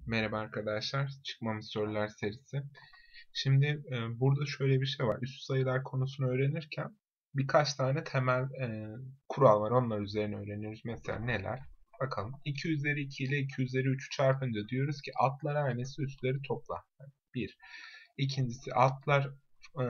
Merhaba arkadaşlar, çıkmamış sorular serisi. Şimdi burada şöyle bir şey var. Üst sayılar konusunu öğrenirken birkaç tane temel kural var. Onlar üzerine öğreniyoruz. Mesela neler? Bakalım. 2 üzeri 2 ile 2 üzeri 3'ü çarpınca diyoruz ki altlar aynısı üstleri topla. Bir. İkincisi e,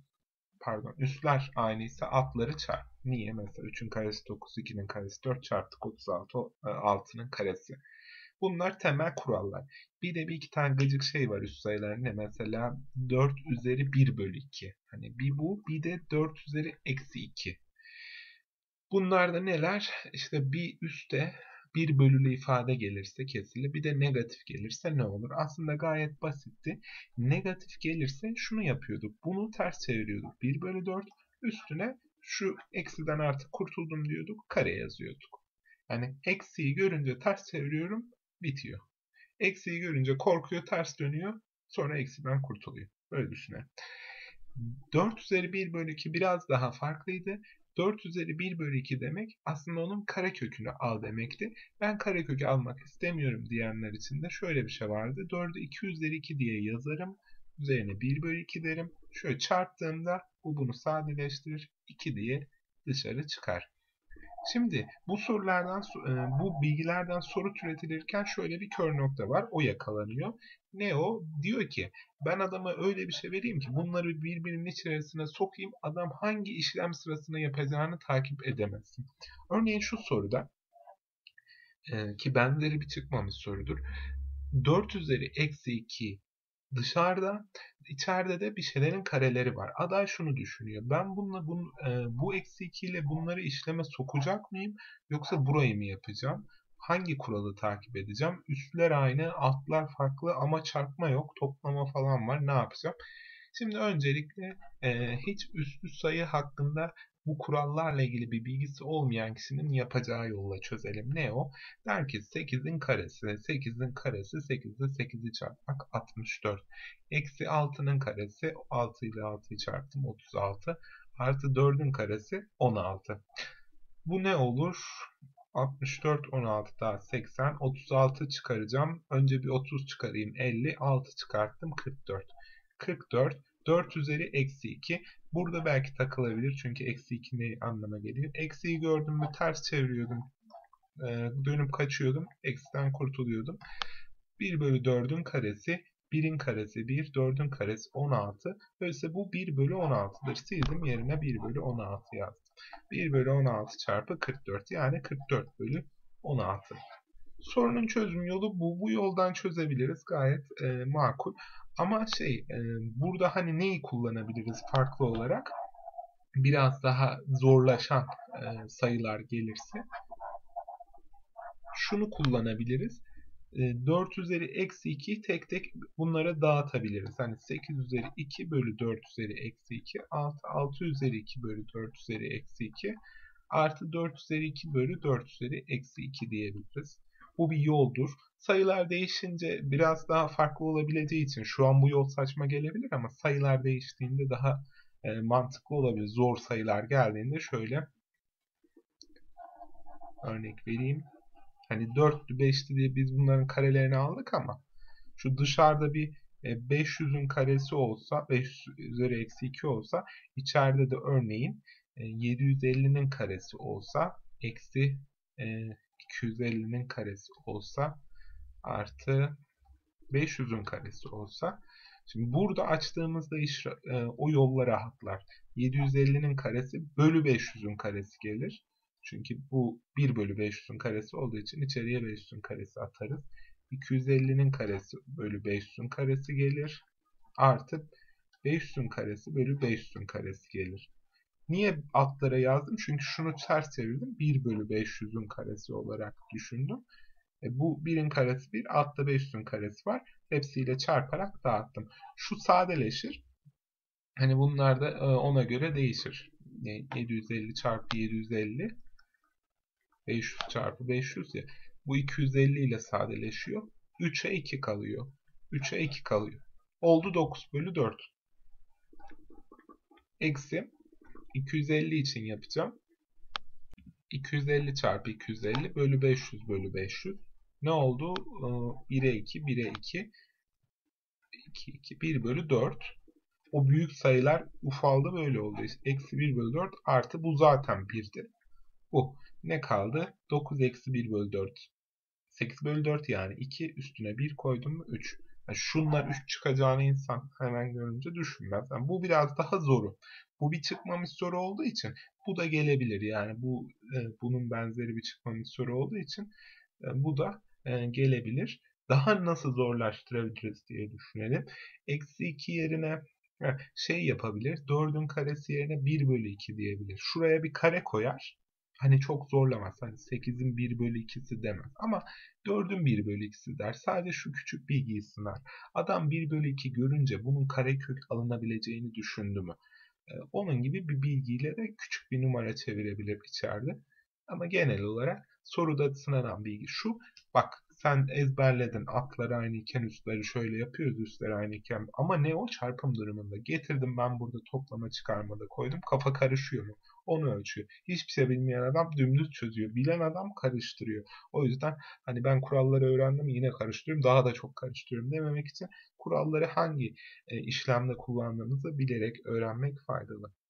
üstler aynıysa altları çarp. Niye? Mesela 3'ün karesi 9, 2'nin karesi 4 çarptık 36, 6'nın karesi. Bunlar temel kurallar. Bir de bir iki tane gıcık şey var üst sayılarında. Mesela 4 üzeri 1 bölü 2. Hani bir bu, bir de 4 üzeri eksi 2. Bunlar da neler? İşte bir üste bir bölülü ifade gelirse kesili, bir de negatif gelirse ne olur? Aslında gayet basitti. Negatif gelirse şunu yapıyorduk. Bunu ters çeviriyorduk. 1 bölü 4 üstüne şu eksiden artık kurtuldum diyorduk. Kare yazıyorduk. Yani eksiği görünce ters çeviriyorum, bitiyor. Eksiği görünce korkuyor, ters dönüyor. Sonra eksiden kurtuluyor. Böyle düşünelim. 4 üzeri 1 bölü 2 biraz daha farklıydı. 4 üzeri 1 bölü 2 demek aslında onun karekökünü al demekti. Ben karekökü almak istemiyorum diyenler için de şöyle bir şey vardı. 4'ü 2 üzeri 2 diye yazarım. Üzerine 1 bölü 2 derim. Şöyle çarptığımda bu bunu sadeleştirir. 2 diye dışarı çıkar. Şimdi bu bilgilerden soru türetilirken şöyle bir kör nokta var. O yakalanıyor. Ne o? Diyor ki ben adama öyle bir şey vereyim ki bunları birbirinin içerisine sokayım. Adam hangi işlem sırasında yapacağını takip edemezsin. Örneğin şu soruda ki benzeri bir çıkmamış sorudur. 4 üzeri eksi 2 dışarıda, içeride de bir şeylerin kareleri var. Aday şunu düşünüyor. Ben bu eksi 2 ile bunları işleme sokacak mıyım? Yoksa burayı mı yapacağım? Hangi kuralı takip edeceğim? Üstler aynı, altlar farklı ama çarpma yok, toplama falan var. Ne yapacağım? Şimdi öncelikle hiç üstlü sayı hakkında bu kurallarla ilgili bir bilgisi olmayan kişinin yapacağı yolla çözelim. Ne o? Der ki 8'in karesi, 8'in karesi 8 ile 8'i çarpmak 64. Eksi 6'nın karesi, 6 ile 6'yı çarptım 36. Artı 4'ün karesi 16. Bu ne olur? 64, 16 daha 80, 36 çıkaracağım. Önce bir 30 çıkarayım 50, 6 çıkarttım 44. 44, 4 üzeri eksi 2. Burada belki takılabilir çünkü eksi 2 ne anlama geliyor? Eksiyi gördüm mü ters çeviriyordum. Dönüp kaçıyordum. Eksiden kurtuluyordum. 1 bölü 4'ün karesi 1'in karesi 1, 4'ün karesi 16. Öyleyse bu 1 bölü 16'dır. Sildim yerine 1 bölü 16 yazdım. 1 bölü 16 çarpı 44 yani 44 bölü 16. Sorunun çözüm yolu bu. Bu yoldan çözebiliriz. Gayet makul. Ama burada hani neyi kullanabiliriz farklı olarak? Biraz daha zorlaşan sayılar gelirse şunu kullanabiliriz. 4 üzeri eksi 2'yi tek tek bunlara dağıtabiliriz. Hani 8 üzeri 2 bölü 4 üzeri eksi 2 6 üzeri 2 bölü 4 üzeri eksi 2 artı 4 üzeri 2 bölü 4 üzeri eksi 2 diyebiliriz. Bu bir yoldur. Sayılar değişince biraz daha farklı olabileceği için şu an bu yol saçma gelebilir ama sayılar değiştiğinde daha mantıklı olabilir. Zor sayılar geldiğinde şöyle örnek vereyim. Hani 4'lü 5'li diye biz bunların karelerini aldık ama şu dışarıda bir 500'ün karesi olsa 500 üzeri eksi 2 olsa içeride de örneğin 750'nin karesi olsa eksi 250'nin karesi olsa artı 500'ün karesi olsa şimdi burada açtığımızda o yollar rahatlar. 750'nin karesi bölü 500'ün karesi gelir. Çünkü bu 1 bölü 500'ün karesi olduğu için içeriye 500'ün karesi atarız. 250'nin karesi bölü 500'ün karesi gelir. Artı 500'ün karesi bölü 500'ün karesi gelir. Niye altlara yazdım? Çünkü şunu ters çevirdim. 1 bölü 500'ün karesi olarak düşündüm. Bu 1'in karesi 1, altta 500'ün karesi var. Hepsiyle çarparak dağıttım. Şu sadeleşir. Hani bunlar da ona göre değişir. 750 çarpı 750 500 çarpı 500 ya. Bu 250 ile sadeleşiyor. 3'e 2 kalıyor. 3'e 2 kalıyor. Oldu 9 bölü 4. Eksi 250 için yapacağım. 250 çarpı 250 bölü 500 bölü 500. Ne oldu? 1'e 2, 1'e 2, 2, 2, 1 bölü 4. O büyük sayılar ufaldı, böyle oldu. İşte eksi 1 bölü 4 artı bu zaten 1'di. Bu. Ne kaldı? 9 eksi 1 bölü 4. 8 bölü 4 yani. 2 üstüne 1 koydum mu 3. Yani şunlar 3 çıkacağını insan hemen görünce düşünmez. Yani bu biraz daha zoru. Bu bir çıkmamış soru olduğu için bu da gelebilir. Yani bunun benzeri bir çıkmamış soru olduğu için bu da gelebilir. Daha nasıl zorlaştırabiliriz diye düşünelim. Eksi 2 yerine şey yapabilir. 4'ün karesi yerine 1 bölü 2 diyebilir. Şuraya bir kare koyar. Hani çok zorlamaz. Hani 8'in 1 bölü 2'si demez. Ama 4'ün 1 bölü 2'si der. Sadece şu küçük bilgiyi sınar. Adam 1 bölü 2 görünce bunun karekök alınabileceğini düşündü mü? Onun gibi bir bilgiyle de küçük bir numara çevirebilir içeride. Ama genel olarak soruda sınanan bilgi şu. Bak sen ezberledin. Altlar aynı iken üstleri şöyle yapıyoruz. Üstleri aynı iken. Ama ne o? Çarpım durumunda. Getirdim ben burada toplama çıkarmada koydum. Kafa karışıyor mu? Onu ölçüyor. Hiçbir şey bilmeyen adam dümdüz çözüyor. Bilen adam karıştırıyor. O yüzden hani ben kuralları öğrendim yine karıştırıyorum. Daha da çok karıştırıyorum dememek için kuralları hangi işlemde kullandığınızı bilerek öğrenmek faydalı.